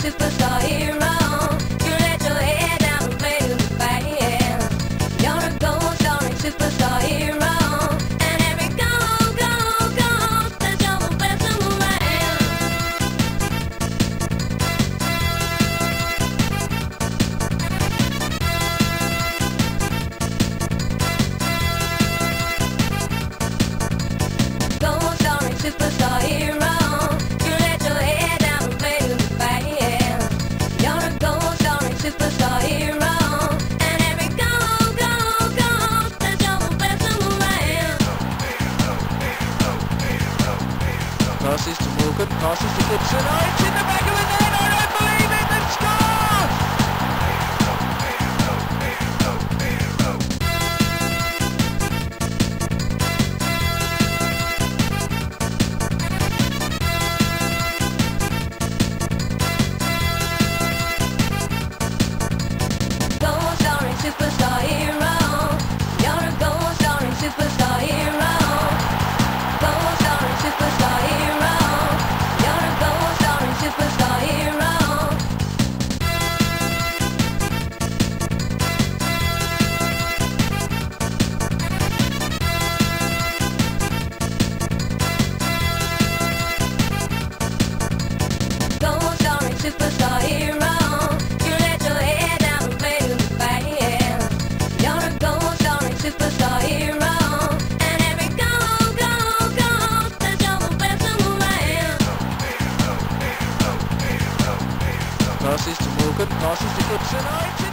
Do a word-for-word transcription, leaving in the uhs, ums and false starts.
superstar hero. You let your head down and play to the band. You're a gold starring superstar hero. And every go, go, go, that you're the best in the land. Gold starring superstar hero. You let your head down and play to the band. You're a gold starring superstar hero. And every go, go, go, that you're the best in the land. Passes to Morgan, passes to Gibson. Oh, it's in the back of the net. I don't believe it. They've scored. Gold starring superstar hero. You're a gold starring superstar hero. Gold starring superstar hero. You're a gold starring superstar hero. Gold starring superstar hero. You let your head down and play to the band. You're a gold starring superstar hero. And every go, go, go, that you're the best in the land. Passes to Morgan, passes to Gibson. Oh, it's